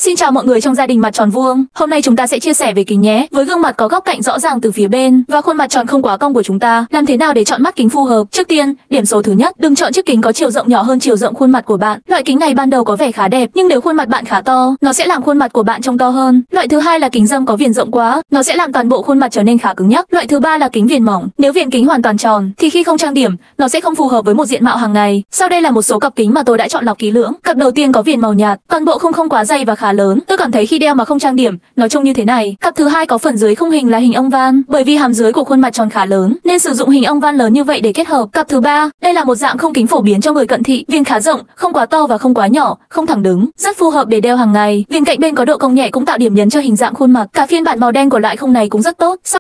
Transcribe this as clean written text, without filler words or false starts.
Xin chào mọi người trong gia đình mặt tròn vuông. Hôm nay chúng ta sẽ chia sẻ về kính nhé. Với gương mặt có góc cạnh rõ ràng từ phía bên và khuôn mặt tròn không quá cong của chúng ta, làm thế nào để chọn mắt kính phù hợp? Trước tiên, điểm số thứ nhất, đừng chọn chiếc kính có chiều rộng nhỏ hơn chiều rộng khuôn mặt của bạn. Loại kính này ban đầu có vẻ khá đẹp, nhưng nếu khuôn mặt bạn khá to, nó sẽ làm khuôn mặt của bạn trông to hơn. Loại thứ hai là kính râm có viền rộng quá, nó sẽ làm toàn bộ khuôn mặt trở nên khá cứng nhắc. Loại thứ ba là kính viền mỏng. Nếu viền kính hoàn toàn tròn thì khi không trang điểm, nó sẽ không phù hợp với một diện mạo hàng ngày. Sau đây là một số cặp kính mà tôi đã chọn lọc kỹ lưỡng. Cặp đầu tiên có viền màu nhạt, toàn bộ khung không quá dày và khá lớn. Tôi cảm thấy khi đeo mà không trang điểm, nó trông như thế này. Cặp thứ hai có phần dưới khung hình là hình ông van, bởi vì hàm dưới của khuôn mặt tròn khá lớn nên sử dụng hình ông van lớn như vậy để kết hợp. Cặp thứ ba, đây là một dạng khung kính phổ biến cho người cận thị, viền khá rộng, không quá to và không quá nhỏ, không thẳng đứng, rất phù hợp để đeo hàng ngày. Viền cạnh bên có độ cong nhẹ cũng tạo điểm nhấn cho hình dạng khuôn mặt. Cả phiên bản màu đen của loại khung này cũng rất tốt.